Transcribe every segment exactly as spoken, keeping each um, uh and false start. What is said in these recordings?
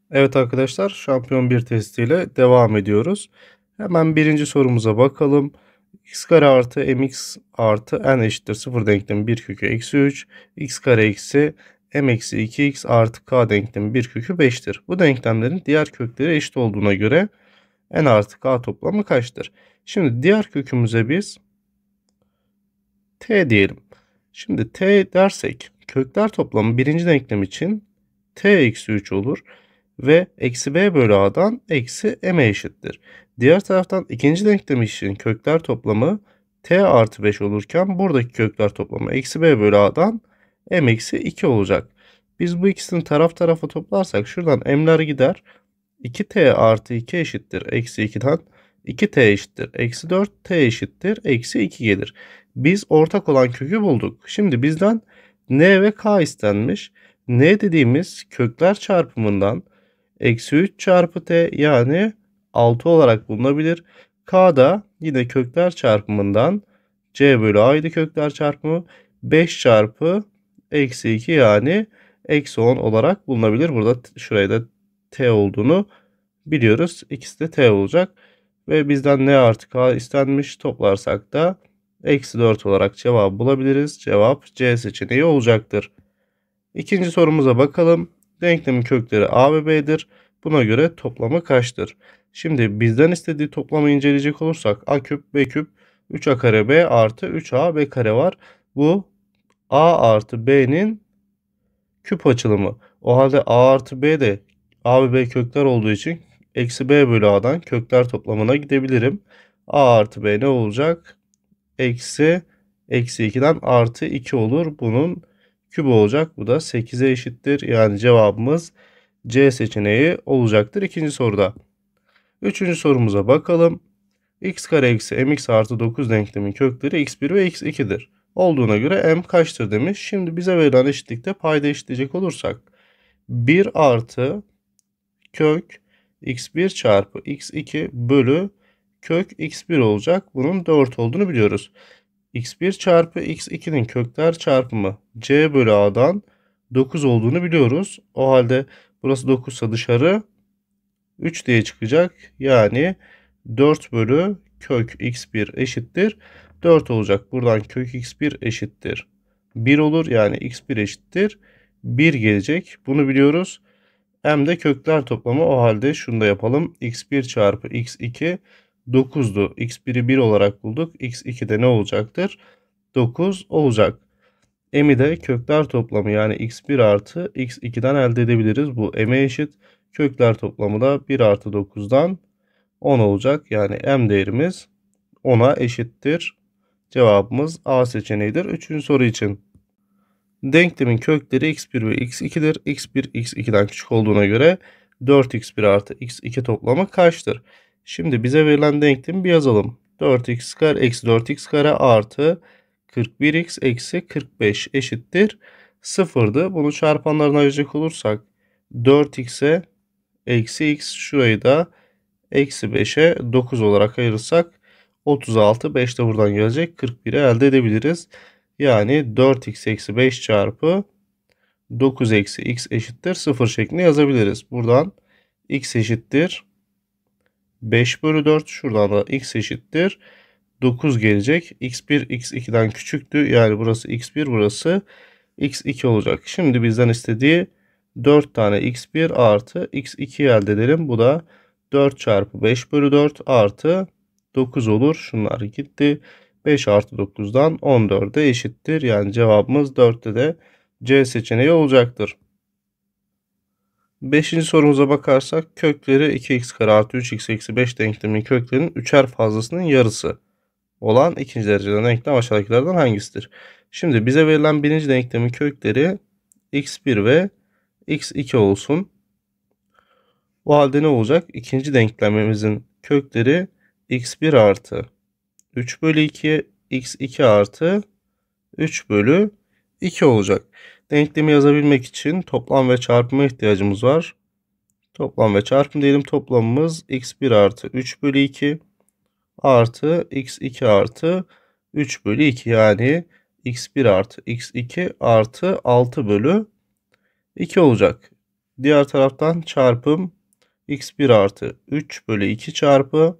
Evet arkadaşlar, şampiyon bir testiyle devam ediyoruz. Hemen birinci sorumuza bakalım. X kare artı mx artı n eşittir sıfır denklemi bir kökü eksi üç. X kare eksi m eksi iki x artı k denklemi bir kökü beş'tir. Bu denklemlerin diğer kökleri eşit olduğuna göre n artı k toplamı kaçtır? Şimdi diğer kökümüze biz t diyelim. Şimdi t dersek kökler toplamı birinci denklem için t eksi üç olur. Ve eksi b bölü a'dan eksi m'e eşittir. Diğer taraftan ikinci denklem için kökler toplamı t artı beş olurken buradaki kökler toplamı eksi b bölü a'dan m eksi iki olacak. Biz bu ikisini taraf tarafa toplarsak şuradan m'ler gider. iki t artı iki eşittir eksi iki'den iki t eşittir eksi dört, t eşittir eksi iki gelir. Biz ortak olan kökü bulduk. Şimdi bizden n ve k istenmiş. N dediğimiz kökler çarpımından eksi üç çarpı t yani altı olarak bulunabilir. K da yine kökler çarpımından c bölü a'ydı kökler çarpımı beş çarpı eksi iki yani eksi on olarak bulunabilir. Burada şuraya da t olduğunu biliyoruz. İkisi de t olacak. Ve bizden n artı k istenmiş. Toplarsak da eksi dört olarak cevabı bulabiliriz. Cevap C seçeneği olacaktır. İkinci sorumuza bakalım. Denklemin kökleri a ve b'dir. Buna göre toplamı kaçtır? Şimdi bizden istediği toplamı inceleyecek olursak a küp b küp üç a kare b artı üç a b kare var. Bu a artı b'nin küp açılımı. O halde a artı b de a ve b kökler olduğu için eksi b bölü a'dan kökler toplamına gidebilirim. A artı b ne olacak? Eksi eksi iki'den artı iki olur. Bunun kübü olacak. Bu da sekize eşittir. Yani cevabımız C seçeneği olacaktır ikinci soruda. Üçüncü sorumuza bakalım. X kare eksi mx artı dokuz denklemin kökleri x bir ve x iki'dir. Olduğuna göre m kaçtır demiş. Şimdi bize verilen eşitlikte payda eşitleyecek olursak bir artı kök x bir çarpı x iki bölü kök x bir olacak. Bunun dört olduğunu biliyoruz. x bir çarpı x iki'nin kökler çarpımı c bölü a'dan dokuz olduğunu biliyoruz. O halde burası dokuz ise dışarı üç diye çıkacak. Yani dört bölü kök x bir eşittir dört olacak. Buradan kök x bir eşittir bir olur. Yani x bir eşittir bir gelecek. Bunu biliyoruz. M de kökler toplamı. O halde şunu da yapalım. x bir çarpı x iki dokuz'du. x bir'i bir olarak bulduk. x iki de ne olacaktır? dokuz olacak. M'i de kökler toplamı yani x bir artı x iki'den elde edebiliriz. Bu m'e eşit. Kökler toplamı da bir artı dokuz'dan on olacak. Yani m değerimiz on'a eşittir. Cevabımız A seçeneğidir. Üçüncü soru için. Denklemin kökleri x bir ve x iki'dir. x bir x iki'den küçük olduğuna göre dört x bir artı x iki toplamı kaçtır? Şimdi bize verilen denklemi bir yazalım. dört x kare eksi dört x kare artı kırk bir x eksi kırk beş eşittir sıfır'dı. Bunu çarpanlarına ayıracak olursak dört x'e eksi x, şurayı da eksi beş'e dokuz olarak ayırırsak otuz altı, beş de buradan gelecek, kırk bir'i elde edebiliriz. Yani dört x eksi beş çarpı dokuz eksi x eşittir sıfır şeklinde yazabiliriz. Buradan x eşittir beş bölü dört. Şuradan da x eşittir dokuz gelecek. x bir x iki'den küçüktü. Yani burası x bir, burası x iki olacak. Şimdi bizden istediği dört tane x bir artı x iki'yi elde edelim. Bu da dört çarpı beş bölü dört artı dokuz olur. Şunlar gitti. beş artı dokuz'dan on dört'e eşittir. Yani cevabımız dört'te de C seçeneği olacaktır. Beşinci sorumuza bakarsak kökleri iki x kare artı üç x eksi beş denkleminin köklerinin üçer fazlasının yarısı olan ikinci dereceden denklem aşağıdakilerden hangisidir? Şimdi bize verilen birinci denklemin kökleri x bir ve x iki olsun. O halde ne olacak? İkinci denklemimizin kökleri x bir artı üç bölü iki, x iki artı üç bölü iki olacak. Denklemi yazabilmek için toplam ve çarpıma ihtiyacımız var. Toplam ve çarpım diyelim. Toplamımız x bir artı üç bölü iki artı x iki artı üç bölü iki. Yani x bir artı x iki artı altı bölü iki olacak. Diğer taraftan çarpım x bir artı üç bölü iki çarpı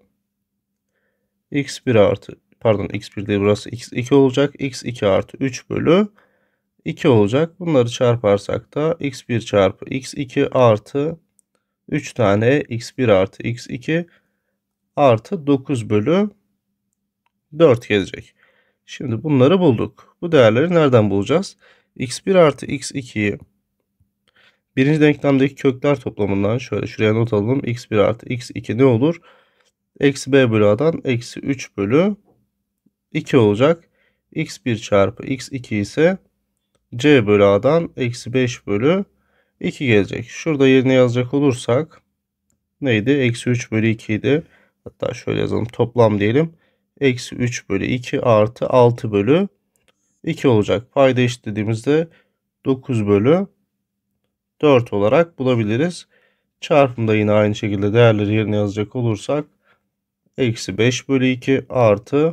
x bir artı pardon x bir değil burası x iki olacak. x iki artı üç bölü iki olacak. Bunları çarparsak da x bir çarpı x iki artı üç tane x bir artı x iki artı dokuz bölü dört gelecek. Şimdi bunları bulduk. Bu değerleri nereden bulacağız? x bir artı x ikiyi birinci denklemdeki kökler toplamından şöyle şuraya not alalım. x bir artı x iki ne olur? Eksi b bölü a'dan eksi üç bölü iki olacak. x bir çarpı x iki ise c bölü a'dan eksi beş bölü iki gelecek. Şurada yerine yazacak olursak neydi? Eksi üç bölü iki idi. Hatta şöyle yazalım. Toplam diyelim. Eksi üç bölü iki artı altı bölü iki olacak. Payda eşitlediğimizde dokuz bölü dört olarak bulabiliriz. Çarpımda yine aynı şekilde değerleri yerine yazacak olursak eksi beş bölü iki artı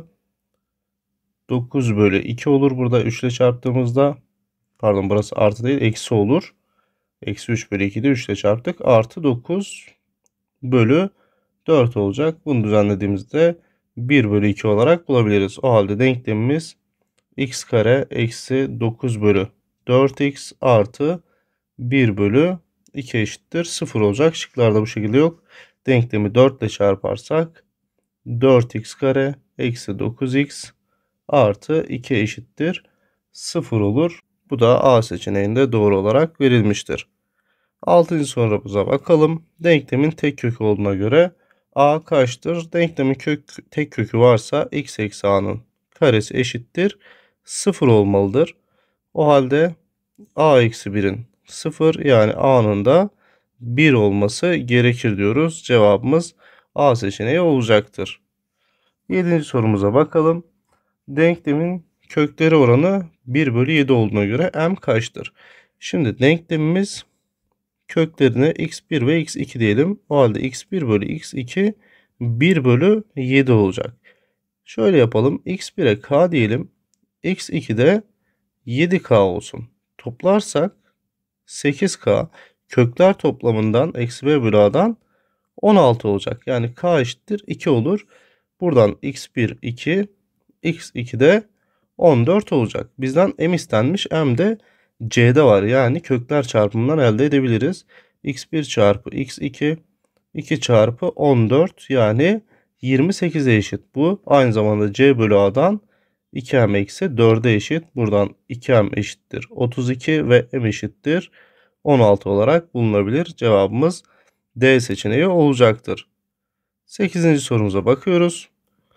dokuz bölü iki olur. Burada üç ile çarptığımızda pardon burası artı değil eksi olur. Eksi üç bölü iki'de üç ile çarptık. Artı dokuz bölü dört olacak. Bunu düzenlediğimizde bir bölü iki olarak bulabiliriz. O halde denklemimiz x kare eksi dokuz bölü dört x artı bir bölü iki eşittir sıfır olacak. Şıklarda bu şekilde yok. Denklemi dört ile çarparsak dört x kare eksi dokuz x artı iki eşittir sıfır olur. Bu da A seçeneğinde doğru olarak verilmiştir. altıncı sorumuza bakalım. Denklemin tek kökü olduğuna göre a kaçtır? Denklemin kök, tek kökü varsa x eksi a'nın karesi eşittir sıfır olmalıdır. O halde a eksi bir'in sıfır yani a'nın da bir olması gerekir diyoruz. Cevabımız A seçeneği olacaktır. yedinci sorumuza bakalım. Denklemin kökleri oranı bir bölü yedi olduğuna göre m kaçtır? Şimdi denklemimiz köklerine x bir ve x iki diyelim. O halde x bir bölü x iki bir bölü yedi olacak. Şöyle yapalım. x bir'e k diyelim. x iki'de yedi k olsun. Toplarsak sekiz k kökler toplamından eksi b bölü a'dan on altı olacak. Yani k eşittir iki olur. Buradan x bir iki x iki'de on dört olacak. Bizden m istenmiş. M de c'de var. Yani kökler çarpımından elde edebiliriz. x bir çarpı x iki iki çarpı on dört yani yirmi sekize eşit. Bu aynı zamanda c bölü a'dan iki m eksi dört'e eşit. Buradan iki m eşittir otuz iki ve m eşittir on altı olarak bulunabilir. Cevabımız D seçeneği olacaktır. sekizinci sorumuza bakıyoruz.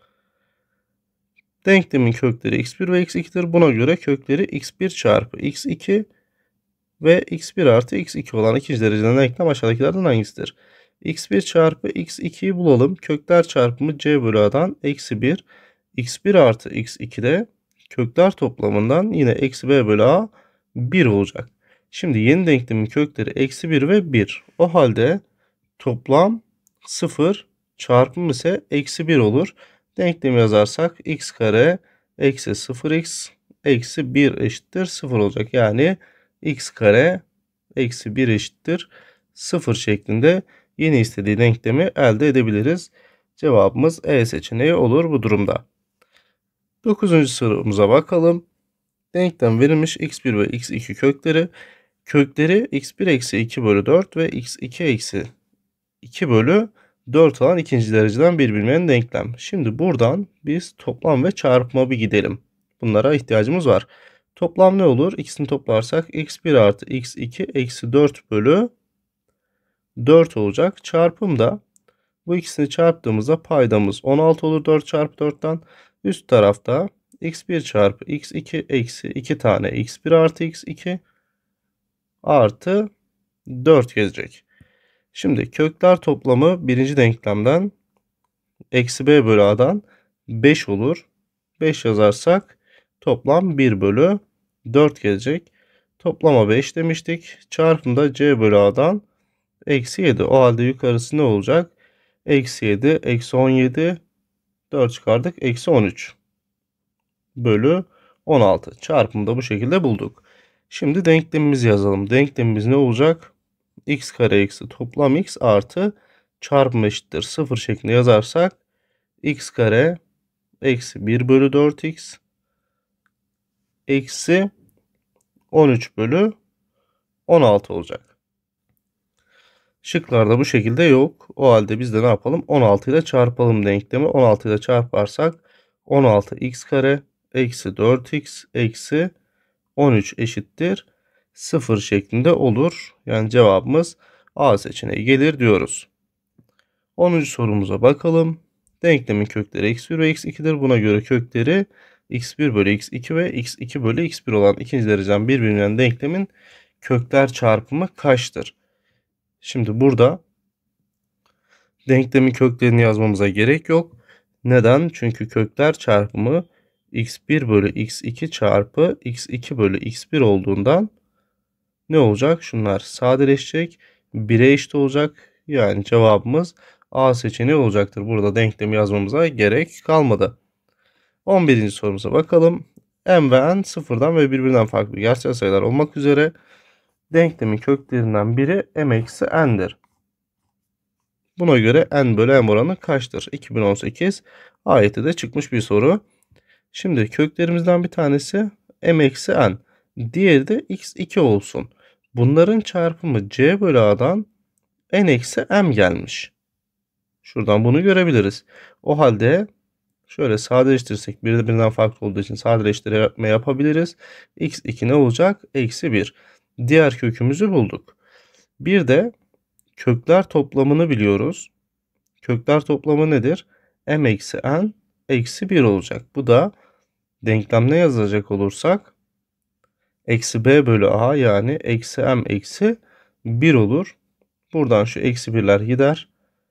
Denklemin kökleri x bir ve x iki'dir. Buna göre kökleri x bir çarpı x iki ve x bir artı x iki olan ikinci dereceden denklem aşağıdakilerden hangisidir? x bir çarpı x iki'yi bulalım. Kökler çarpımı c bölü a'dan eksi bir. x bir artı x iki'de kökler toplamından yine eksi b bölü a bir olacak. Şimdi yeni denklemin kökleri eksi bir ve bir. O halde toplam sıfır çarpım ise eksi bir olur. Denklemi yazarsak x kare eksi sıfır x eksi bir eşittir sıfır olacak. Yani x kare eksi bir eşittir sıfır şeklinde yeni istediği denklemi elde edebiliriz. Cevabımız E seçeneği olur bu durumda. dokuzuncu sorumuza bakalım. Denklem verilmiş x bir ve x iki kökleri. Kökleri x bir eksi iki bölü dört ve x iki eksi iki bölü dört olan ikinci dereceden bir bilinmeyen denklem. Şimdi buradan biz toplam ve çarpıma bir gidelim. Bunlara ihtiyacımız var. Toplam ne olur? İkisini toplarsak x bir artı x iki eksi dört bölü dört olacak. Çarpım da bu ikisini çarptığımızda paydamız on altı olur dört çarpı dört'ten. Üst tarafta x bir çarpı x iki eksi iki tane x bir artı x iki artı dört gelecek. Şimdi kökler toplamı birinci denklemden eksi b bölü a'dan beş olur. beş yazarsak toplam bir bölü dört gelecek. Toplama beş demiştik. Çarpımda c bölü a'dan eksi yedi. O halde yukarısı ne olacak? Eksi yedi, eksi on yedi, dört çıkardık. Eksi on üç bölü on altı. Çarpımı da bu şekilde bulduk. Şimdi denklemimizi yazalım. Denklemimiz ne olacak? x kare eksi toplam x artı çarpım eşittir sıfır şeklinde yazarsak x kare eksi bir bölü dört x eksi on üç bölü on altı olacak. Şıklarda bu şekilde yok. O halde biz de ne yapalım? on altı ile çarpalım denklemi. on altı ile çarparsak on altı x kare eksi dört x eksi on üç eşittir sıfır şeklinde olur. Yani cevabımız A seçeneği gelir diyoruz. onuncu sorumuza bakalım. Denklemin kökleri x bir ve x iki'dir. Buna göre kökleri x bir bölü x iki ve x iki bölü x bir olan ikinci dereceden birbirinden denklemin kökler çarpımı kaçtır? Şimdi burada denklemin köklerini yazmamıza gerek yok. Neden? Çünkü kökler çarpımı x bir bölü x iki çarpı x iki bölü x bir olduğundan ne olacak? Şunlar sadeleşecek. bire eşit olacak. Yani cevabımız A seçeneği olacaktır. Burada denklemi yazmamıza gerek kalmadı. on birinci sorumuza bakalım. M ve N sıfırdan ve birbirinden farklı gerçel sayılar olmak üzere denklemin köklerinden biri M eksi N'dir. Buna göre N bölü M oranı kaçtır? iki bin on sekiz ayette de çıkmış bir soru. Şimdi köklerimizden bir tanesi M eksi N. Diğeri de x iki olsun. Bunların çarpımı C bölü A'dan N eksi M gelmiş. Şuradan bunu görebiliriz. O halde şöyle sadeleştirirsek birbirinden farklı olduğu için sadeleştirme yapabiliriz. x iki ne olacak? Eksi bir. Diğer kökümüzü bulduk. Bir de kökler toplamını biliyoruz. Kökler toplamı nedir? M eksi N eksi bir olacak. Bu da denklemde yazacak olursak eksi B bölü A yani eksi M eksi bir olur. Buradan şu eksi birler gider.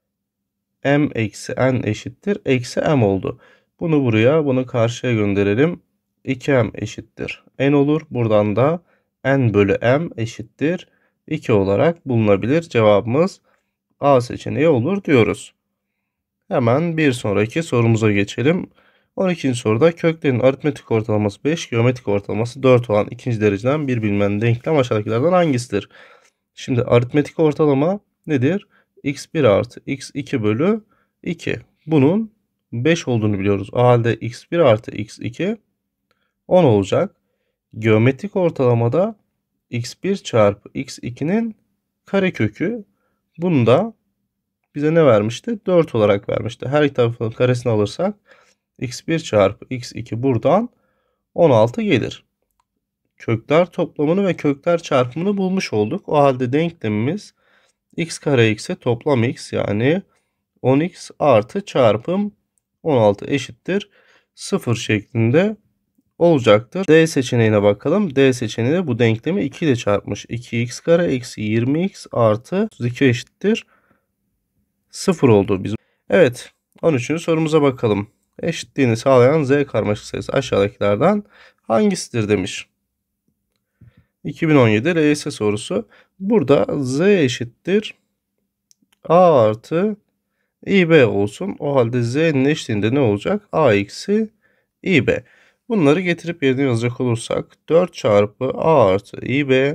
M eksi N eşittir. Eksi M oldu. Bunu buraya, bunu karşıya gönderelim. iki M eşittir N olur. Buradan da N bölü M eşittir iki olarak bulunabilir. Cevabımız A seçeneği olur diyoruz. Hemen bir sonraki sorumuza geçelim. on ikinci soruda köklerin aritmetik ortalaması beş, geometrik ortalaması dört olan ikinci dereceden bir bilinmeyen denklem aşağıdakilerden hangisidir? Şimdi aritmetik ortalama nedir? x bir artı x iki bölü iki. Bunun beş olduğunu biliyoruz. O halde x bir artı x iki on olacak. Geometrik ortalamada x bir çarpı x iki'nin karekökü. Bunu da bize ne vermişti? dört olarak vermişti. Her iki tarafın karesini alırsak x bir çarpı x iki buradan on altı gelir. Kökler toplamını ve kökler çarpımını bulmuş olduk. O halde denklemimiz x kare x'e toplam x yani on x artı çarpım on altı eşittir sıfır şeklinde olacaktır. D seçeneğine bakalım. D seçeneği bu denklemi iki ile çarpmış. iki x kare eksi yirmi x artı otuz iki eşittir sıfır oldu. Biz. Evet, on üçüncü sorumuza bakalım. Eşitliğini sağlayan z karmaşık sayısı aşağıdakilerden hangisidir demiş. iki bin on yedi L Y S sorusu. Burada z eşittir a artı ib olsun. O halde z'nin eşliğinde ne olacak? A eksi ib. Bunları getirip yerine yazacak olursak dört çarpı a artı ib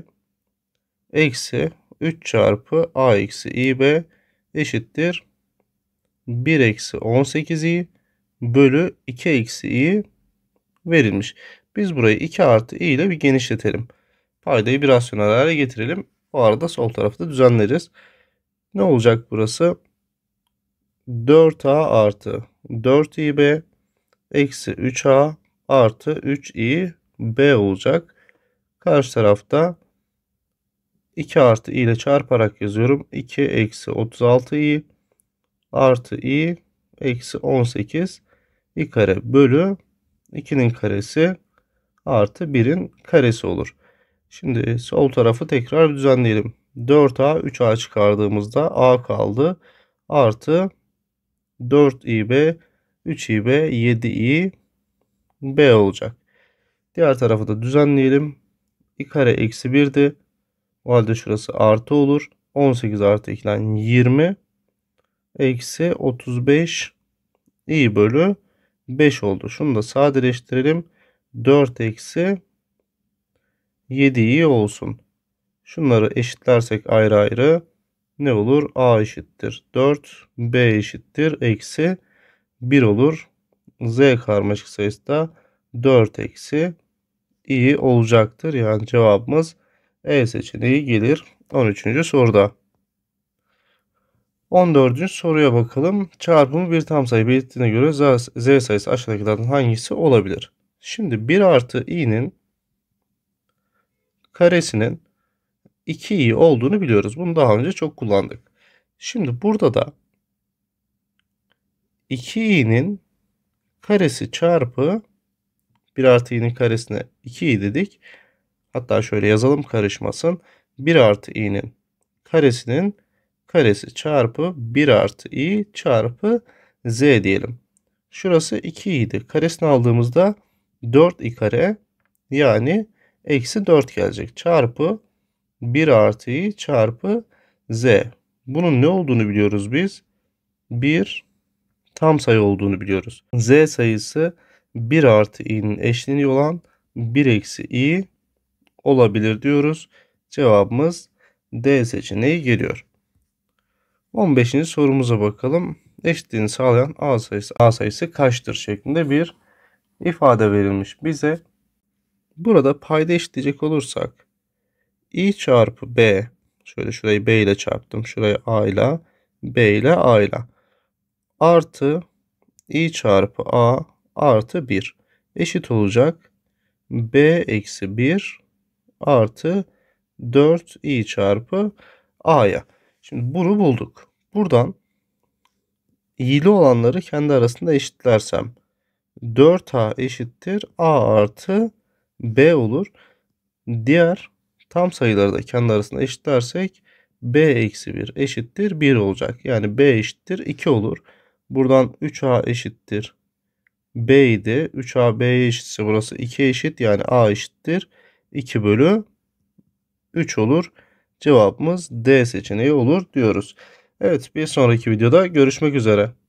eksi üç çarpı a eksi ib eşittir bir eksi on sekiz i bölü iki eksi i verilmiş. Biz burayı iki artı i ile bir genişletelim. Paydayı bir rasyonel hale getirelim. Bu arada sol tarafı da düzenleriz. Ne olacak burası? dört a artı dört ib eksi üç a artı üç i b olacak. Karşı tarafta iki artı i ile çarparak yazıyorum. iki eksi otuz altı i artı i eksi on sekiz i kare bölü iki'nin karesi artı bir'in karesi olur. Şimdi sol tarafı tekrar düzenleyelim. dört a üç a çıkardığımızda a kaldı. Artı dört ib üç ib yedi i b olacak. Diğer tarafı da düzenleyelim. i kare eksi bir'di. O halde şurası artı olur. on sekiz artı iki'den yirmi eksi otuz beş i bölü beş oldu. Şunu da sadeleştirelim. dört eksi yedi i olsun. Şunları eşitlersek ayrı ayrı ne olur? A eşittir dört, B eşittir eksi bir olur. Z karmaşık sayısı da dört eksi i olacaktır. Yani cevabımız E seçeneği gelir on üçüncü soruda. on dördüncü soruya bakalım. Çarpımı bir tam sayı belirttiğine göre z sayısı aşağıdakilerden hangisi olabilir? Şimdi bir artı i'nin karesinin iki i olduğunu biliyoruz. Bunu daha önce çok kullandık. Şimdi burada da iki i'nin karesi çarpı bir artı i'nin karesine iki i dedik. Hatta şöyle yazalım karışmasın. bir artı i'nin karesinin karesi çarpı bir artı i çarpı z diyelim. Şurası iki i'ydi. Karesini aldığımızda dört i kare yani eksi dört gelecek. Çarpı bir artı i çarpı z. Bunun ne olduğunu biliyoruz biz? bir tam sayı olduğunu biliyoruz. Z sayısı bir artı i'nin eşleniği olan bir eksi i olabilir diyoruz. Cevabımız D seçeneği geliyor. on beşinci sorumuza bakalım. Eşitliğini sağlayan A sayısı A sayısı kaçtır şeklinde bir ifade verilmiş bize. Burada payda eşitleyecek olursak i çarpı b, şöyle şurayı b ile çarptım. Şurayı a ile, b ile a ile, artı i çarpı a artı bir eşit olacak. B eksi bir artı dört i çarpı a'ya. Şimdi bunu bulduk. Buradan i'li olanları kendi arasında eşitlersem dört a eşittir a artı b olur. Diğer tam sayıları da kendi arasında eşitlersek b eksi bir eşittir bir olacak. Yani b eşittir iki olur. Buradan üç a eşittir b idi. üç a b'ye eşitse burası iki eşit. Yani a eşittir iki bölü üç olur. Cevabımız D seçeneği olur diyoruz. Evet, bir sonraki videoda görüşmek üzere.